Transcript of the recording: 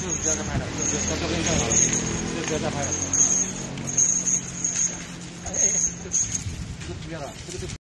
就是不要再拍了，就照片照好了，就不要再拍了。哎，这不要了，这个就。